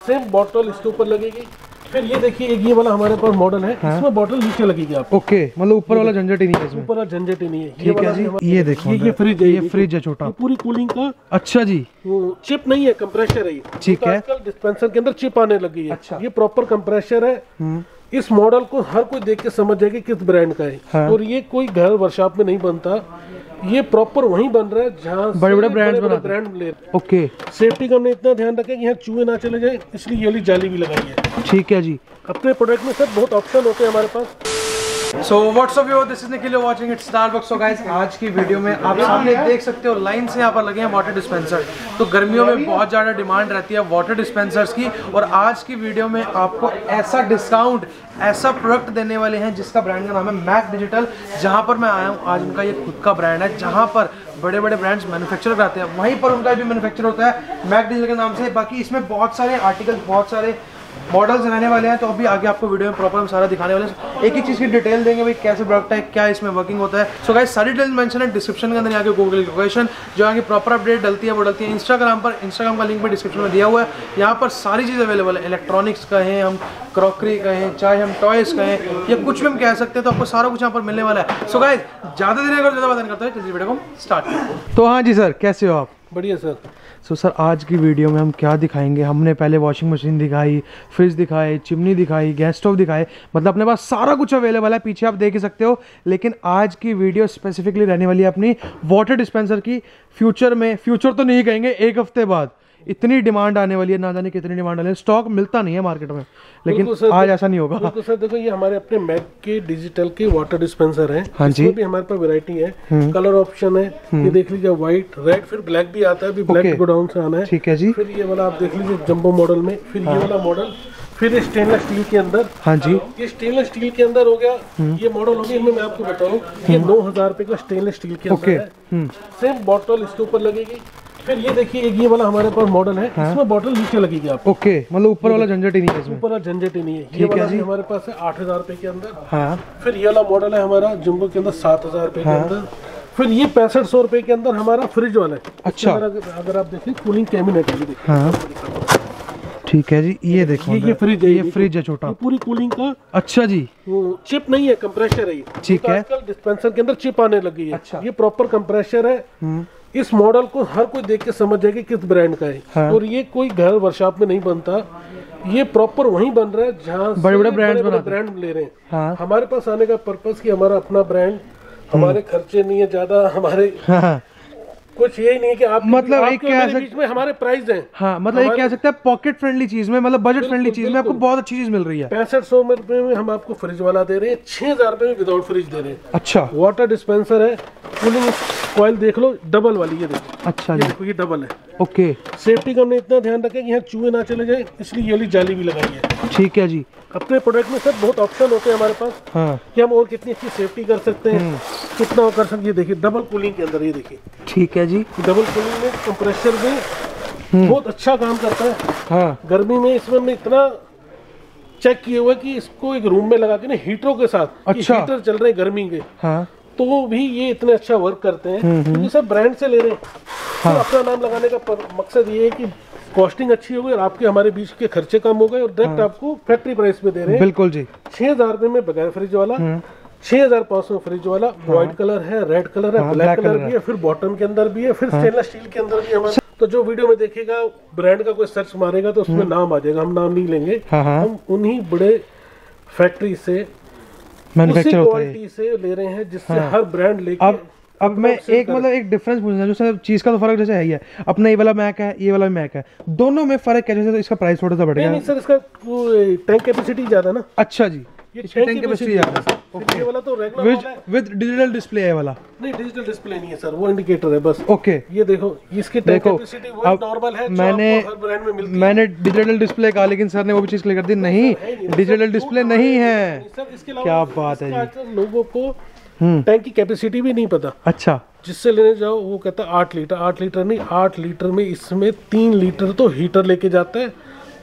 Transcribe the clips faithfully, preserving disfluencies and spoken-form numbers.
Same bottle इसके ऊपर लगेगी। फिर ये देखिए एक ये वाला हमारे पास मॉडल है, हाँ? इसमें बॉटल नीचे लगेगी आपको। ओके, मतलब ऊपर वाला झंझट ही नहीं है इसमें। ऊपर वाला झंझट ही नहीं है। ठीक है जी। ये देखो ये, ये फ्रिज है, ये फ्रिज है छोटा, पूरी कूलिंग का। अच्छा जी, चिप नहीं है, कंप्रेसर है। ठीक है, आजकल डिस्पेंसर के अंदर चिप आने लगी है। अच्छा, ये प्रॉपर कंप्रेसर है। इस मॉडल को हर कोई देख के समझ जाएगा किस ब्रांड का है, हाँ? और ये कोई घर वर्कशॉप में नहीं बनता, ये प्रॉपर वहीं बन रहा है जहाँ बड़े बड़े ब्रांड ब्रांड ले। ओके, सेफ्टी का हमने इतना ध्यान रखा कि यहाँ चूहे ना चले जाए, इसलिए ये वाली जाली भी लगाई है। ठीक है जी। अपने प्रोडक्ट में सर बहुत ऑप्शन होते हैं हमारे पास। So what's up viewers, this is Nikhil watching it's Starbucks. So guys, आज की वीडियो में आप सामने देख सकते हो लाइन से यहाँ पर लगे हैं वाटर डिस्पेंसर। तो गर्मियों में बहुत ज़्यादा डिमांड रहती है वाटर डिस्पेंसर्स की, और आज की वीडियो में आपको ऐसा डिस्काउंट, ऐसा प्रोडक्ट देने वाले हैं जिसका ब्रांड का नाम है मैक डिजिटल। जहाँ पर मैं आया हूँ आज, उनका ये खुद का ब्रांड है, जहाँ पर बड़े बड़े ब्रांड्स मैन्युफैक्चर कराते हैं, वहीं पर उनका भी मैन्युफैक्चर होता है मैक डिजिटल के नाम से। बाकी इसमें बहुत सारे आर्टिकल, बहुत सारे मॉडल्स रहने वाले हैं। तो अभी आगे आपको वीडियो में प्रॉपर हम सारा दिखाने वाले हैं, एक एक चीज़ की डिटेल देंगे, भाई कैसे प्रोडक्ट है, क्या इसमें वर्किंग होता है। सो गाइस, सारी डिटेल मेंशन है डिस्क्रिप्शन के अंदर, यहाँ के गूगल लोकेशन जो यहाँ की प्रॉपर अपडेट डलती है वो डलती है इंस्टाग्राम पर। इंस्टाग्राम का लिंक भी डिस्क्रिप्शन में दिया हुआ है। यहाँ पर सारी चीज़ अवेलेबल है, इलेक्ट्रॉनिक्स कहें हम, क्रॉकरी कहें, चाहे हम टॉयज़ कहें, या कुछ भी हम कह सकते हैं, तो आपको सारा कुछ यहाँ पर मिलने वाला है। सो गाइस, ज़्यादा देर अगर ज़्यादा बात नहीं करते हैं, जल्दी वीडियो को स्टार्ट। तो हाँ जी सर, कैसे हो आप? बढ़िया सर। सो so, सर आज की वीडियो में हम क्या दिखाएंगे? हमने पहले वॉशिंग मशीन दिखाई, फ्रिज दिखाए, चिमनी दिखाई, गैस स्टोव दिखाए, मतलब अपने पास सारा कुछ अवेलेबल है, पीछे आप देख ही सकते हो। लेकिन आज की वीडियो स्पेसिफिकली रहने वाली है अपनी वाटर डिस्पेंसर की। फ्यूचर में, फ्यूचर तो नहीं कहेंगे, एक हफ्ते बाद इतनी डिमांड आने वाली है, ना जाने कितनी डिमांड आने वाली है। स्टॉक मिलता नहीं है मार्केट में, लेकिन आज ऐसा नहीं होगा। तो सर देखो, ये हमारे अपने मैक के डिजिटल के वाटर डिस्पेंसर हैं। हाँ जी, भी हमारे पास वैरायटी है, कलर ऑप्शन है। ये देख लीजिए, व्हाइट, रेड, फिर ब्लैक भी आता है। अभी ब्लैक गोडाउन से आना है। ठीक है जी। फिर ये वाला आप देख लीजिए जंबो मॉडल में, फिर ये वाला मॉडल, फिर स्टेनलेस स्टील के अंदर। हाँ जी, ये स्टेनलेस स्टील के अंदर हो गया। ये मॉडल हो गया, इनमें मैं आपको बताऊं, ये नौ हजार रुपए का स्टेनलेस स्टील के अंदर है। सेम बॉटल इसके ऊपर लगेगी। फिर ये देखिए एक ये वाला हमारे पास मॉडल है, हाँ? इसमें बॉटल नीचे लगेगी आपको। ओके, मतलब ऊपर वाला झंझट ही नहीं है इसमें। ऊपर वाला झंझट ही नहीं है। ये वाला हमारे पास है आठ हजार रुपए के अंदर। हाँ। फिर ये वाला मॉडल है हमारा जंबो के अंदर सात हजार रुपए के अंदर। फिर ये पैंसठ सौ रुपए के अंदर हमारा फ्रिज वाला है। अच्छा, अगर आप देखें कूलिंग कैबिनेट है। हाँ, ठीक है जी। ये देखो, ये, ये फ्रिज है, ये फ्रिज है छोटा, पूरी कूलिंग का। अच्छा जी, चिप नहीं है, कंप्रेसर है। ठीक है, आजकल डिस्पेंसर के अंदर चिप आने लगी है। अच्छा, ये प्रॉपर कंप्रेसर है। इस मॉडल को हर कोई देख के समझ जाएगा किस ब्रांड का है, हाँ? और ये कोई घर वर्कशॉप में नहीं बनता, ये प्रॉपर वहीं बन रहा है जहाँ बड़े बड़े ब्रांड ब्रांड ले रहे हैं। हाँ? हमारे पास आने का पर्पस कि हमारा अपना ब्रांड, हमारे खर्चे नहीं है ज्यादा, हमारे हाँ। कुछ यही नहीं कि आप मतलब एक कह सकते बीच में हमारे प्राइस हैं। हाँ, मतलब एक कह सकते हैं पॉकेट फ्रेंडली चीज में, मतलब बजट फ्रेंडली चीज में आपको बहुत अच्छी चीज मिल रही है। पैंसठ सौ रुपए में हम आपको फ्रिज वाला दे रहे हैं, छह हजार रुपए में विदाउट फ्रिज दे रहे हैं। अच्छा, वाटर डिस्पेंसर है, कूलिंग कॉइल देख लो, डबल वाली, ये देखो। अच्छा, ये देखो, ये डबल है। ओके, सेफ्टी का हमने इतना ध्यान रखा कि यहाँ चूहे ना चले जाए, इसलिए ये वाली जाली भी लगाई है। ठीक है जी। अपने प्रोडक्ट में सर बहुत ऑप्शन होते हैं हमारे पास, हाँ? कि हम और कितनी अच्छी सेफ्टी कर सकते हैं, कितना कर सकते हैं। ये देखिए डबल कूलिंग के अंदर, ये देखिए। ठीक है जी। डबल कूलिंग में कंप्रेसर भी बहुत अच्छा काम करता है। हाँ। गर्मी में इसमें हमने इतना चेक किया हुआ कि इसको एक रूम में लगा के ना हीटरों के साथ, अच्छा, हीटर चल रहे हैं गर्मी के, हाँ, तो भी ये इतने अच्छा वर्क करते हैं, क्योंकि सब ब्रांड से ले रहे हैं। हाँ। तो अपना नाम लगाने का मकसद ये है कि कॉस्टिंग अच्छी हो गई और आपके हमारे बीच के खर्चे कम हो गए, और डायरेक्ट हाँ। आपको फैक्ट्री प्राइस पे दे रहे हैं। बिल्कुल जी। छह हजार रुपए में बगैर फ्रिज वाला, छह हजार पाँच सौ फ्रिज वाला, व्हाइट हाँ। कलर है, रेड कलर है, हाँ, ब्लैक कलर भी है, फिर बॉटम के अंदर भी है, फिर स्टेनलेस स्टील के अंदर भी है हमारा। तो जो वीडियो में देखेगा, ब्रांड का कोई सर्च मारेगा तो उसमें नाम आ जाएगा, हम नाम नहीं लेंगे। हम उन्हीं बड़े फैक्ट्री से, मैन्युफैक्चर क्वालिटी से ले रहे हैं, जिससे हर ब्रांड लेके। अब अब मैं एक मतलब एक डिफरेंस पूछना, जो सर चीज का तो फर्क जैसे है ही है, अपना ये वाला मैक है, ये वाला मैक है, दोनों में फर्क क्या? जैसे तो इसका प्राइस थोड़ा सा बढ़ गया। नहीं सर, इसका टैंक कैपेसिटी ज्यादा ना। अच्छा जी, ये टैंक कैपेसिटी ज्यादा है। ये वाला तो रेगुलर वाला है विद डिजिटल डिस्प्ले है वाला। नहीं, डिजिटल डिस्प्ले नहीं है सर, वो इंडिकेटर है बस। ओके, ये देखो, इसकी टैंक कैपेसिटी वो नॉर्मल है, मैंने हर ब्रांड में मिलती है। मैंने डिजिटल डिस्प्ले कहा, लेकिन सर ने वो भी चीज क्लियर कर दी, नहीं डिजिटल डिस्प्ले नहीं है। क्या बात है जी। लोगों को टैंक की कैपेसिटी भी नहीं पता। अच्छा, जिससे लेने जाओ वो कहता है आठ लीटर, आठ लीटर नहीं, आठ लीटर में इसमें तीन लीटर तो हीटर लेके जाता है,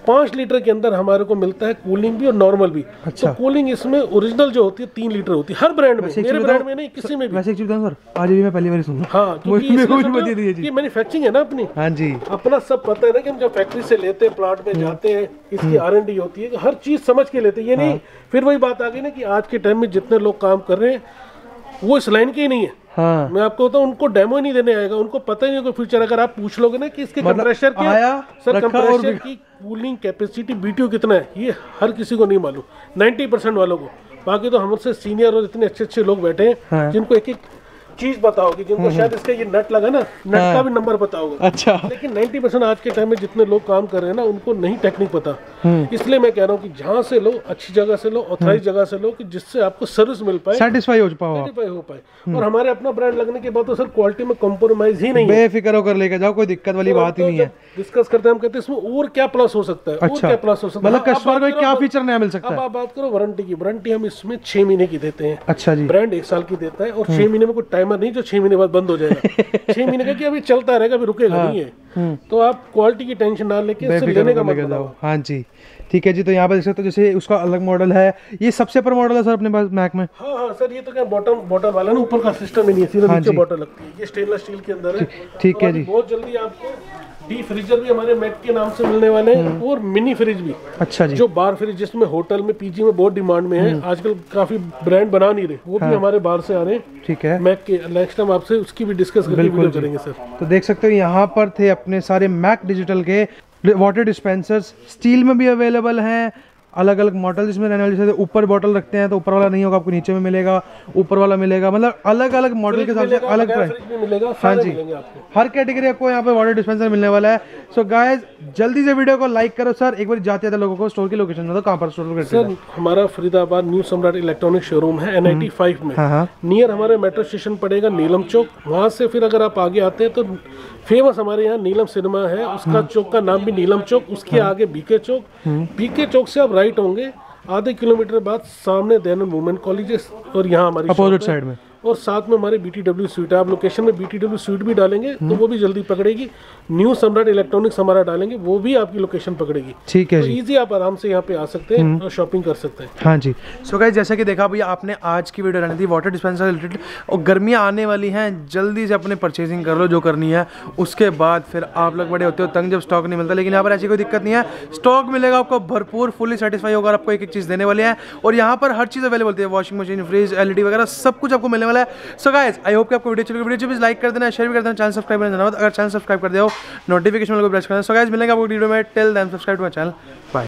पाँच लीटर के अंदर हमारे को मिलता है कूलिंग भी और नॉर्मल भी। अच्छा। तो कूलिंग इसमें ओरिजिनल जो होती है तीन लीटर होती है हर ब्रांड में, मेरे ब्रांड में नहीं किसी में भी। वैसे एक चीज बताऊं सर, आज भी मैं पहली बार सुन रहा हूं। हाँ, क्योंकि ये मैन्युफैक्चरिंग है ना अपनी। हाँ जी, अपना सब पता है ना कि हम जब फैक्ट्री से लेते हैं, प्लांट में जाते हैं, इसकी आर एन डी होती है, हर चीज समझ के लेते हैं। ये नहीं फिर वही बात आ गई ना कि आज के टाइम में जितने लोग काम कर रहे हैं वो इस लाइन के ही नहीं है। हाँ। मैं आपको बताऊं, उनको डेमो ही नहीं देने आएगा, उनको पता ही नहीं होगा फ्यूचर। अगर आप पूछ लोगे ना कि इसके मतलब कंप्रेसर क्या आया, सर कंप्रेसर की कूलिंग कैपेसिटी बीटीयू कितना है, ये हर किसी को नहीं मालूम, नब्बे परसेंट वालों को। बाकी तो हमसे सीनियर और इतने अच्छे अच्छे लोग बैठे हैं हाँ। जिनको एक एक चीज पता होगी, जिनको शायद इसका ये नट लगा ना, नट हाँ। का भी नंबर पता होगा। अच्छा। लेकिन नब्बे परसेंट आज के टाइम में जितने लोग काम कर रहे हैं ना, उनको नहीं टेक्निक पता। इसलिए मैं कह रहा हूँ कि जहाँ से लो, अच्छी जगह से लो, ऑथराइज जगह से लो, कि जिससे आपको सर्विस मिल पाए, सेटिस्फाई हो पाए सेटिस्फाई हो पाए और हमारे अपना ब्रांड लगने के बाद तो सर क्वालिटी में कॉम्प्रोमाइज ही नहीं है। बेफिक्र होकर लेके जाओ, कोई दिक्कत वाली बात ही नहीं है। डिस्कस करते हैं हम, कहते हैं इसमें और क्या प्लस हो सकता है, और क्या प्लस हो सकता है, मतलब कस्टमर को क्या फीचर नया मिल सकता है। अब आप बात करो वारंटी की, वारंटी हम इसमें छह महीने की देते हैं। अच्छा जी। ब्रांड एक साल की देता है और छह महीने में कोई टाइमर नहीं जो छह महीने बाद बंद हो जाएगा। छह महीने का कि अभी चलता रहेगा, अभी रुकेगा हाँ, नहीं है। तो आप क्वालिटी की टेंशन ना लेके लेने का मत बनाओ। हाँ जी, ठीक है जी। तो यहाँ पर देख सकते हो जैसे उसका अलग मॉडल है, ये सबसे ऊपर मॉडल है सर अपने पास मैक में। हाँ हाँ सर, ये तो क्या बॉटम बॉटल वाला ना, ऊपर का सिस्टम ही नहीं है, सीधा नीचे बॉटल लगती है। ये स्टेनलेस स्टील के अंदर है। ठीक है जी। बहुत जल्दी आपको डी फ्रीजर भी हमारे मैक के नाम से मिलने वाले हैं और मिनी फ्रिज भी। अच्छा जी। जो बार फ्रिज जिसमें होटल में, पीजी में बहुत डिमांड में है, आजकल काफी ब्रांड बना नहीं रहे, वो भी हमारे बाहर से आ रहे हैं। ठीक है। मैक के नेक्स्ट टाइम आपसे उसकी भी डिस्कस करके वीडियो करेंगे सर। तो देख सकते हो यहाँ पर थे अपने सारे मैक डिजिटल के वाटर डिस्पेंसर्स, स्टील में भी अवेलेबल हैं, अलग अलग मॉडल जिसमें रहने वाले। जैसे ऊपर बॉटल रखते हैं तो ऊपर वाला नहीं होगा, आपको नीचे में मिलेगा, ऊपर वाला मिलेगा, मतलब अलग अलग मॉडल के साथ अलग प्राइस मिलेगा। हाँ जी, हर कैटेगरी आपको यहाँ पे वाटर डिस्पेंसर मिलने वाला है। सो गाइस जल्दी से वीडियो को लाइक करो। सर एक बार जाते थे लोगों को स्टोर की लोकेशन में, तो कहाँ पर स्टोर करते हैं? सर हमारा Faridabad new Samrat electronic showroom है एन आई टी फाइव में। नियर हमारे मेट्रो स्टेशन पड़ेगा नीलम चौक। वहाँ से फिर अगर आप आगे आते हैं तो फेमस हमारे यहाँ नीलम सिनेमा है, उसका चौक का नाम भी नीलम चौक। उसके आगे बीके चौक, बीके चौक से आप राइट होंगे, आधे किलोमीटर बाद सामने दयानंद वुमेन कॉलेज और यहाँ हमारी अपोजिट साइड में, और साथ में हमारे बीटीडब्ल्यू स्वीट है। आप लोकेशन में बीटीडब्ल्यू स्वीट भी डालेंगे तो वो भी जल्दी पकड़ेगी। न्यू सम्राट इलेक्ट्रॉनिक्स हमारा डालेंगे, वो भी आपकी लोकेशन पकड़ेगी। ठीक है तो जी। इजी आप आराम से यहाँ पे आ सकते हैं और शॉपिंग कर सकते हैं। हाँ जी। सो गाइस जैसा कि देखा भैया आपने, आज की वीडियो रहनी थी वाटर डिस्पेंसर रिलेटेड, और गर्मियाँ आने वाली हैं, जल्दी से अपने परचेजिंग कर लो जो करनी है। उसके बाद फिर आप लोग बड़े होते हो तंग जब स्टॉक नहीं मिलता, लेकिन यहाँ पर ऐसी कोई दिक्कत नहीं है, स्टॉक मिलेगा आपको भरपूर, फुली सेटिस्फाई होगा, आपको एक एक चीज़ देने वाले हैं। और यहाँ पर हर चीज़ अवेलेबल होती है, washing machine, fridge, L E D वगैरह सब कुछ आपको मिलने वाला है। सो गाइस आई होप कि आपको वीडियो चलेगी। वीडियो प्लीज लाइक कर देना, शेयर भी कर देना, चैनल सब्सक्राइब करना। अगर चैनल सब्सक्राइब कर दो, नोटिफिकेशन को प्रेस करना। सो गाइस मिलेंगे आपको वीडियो में, till then subscribe to my channel, bye.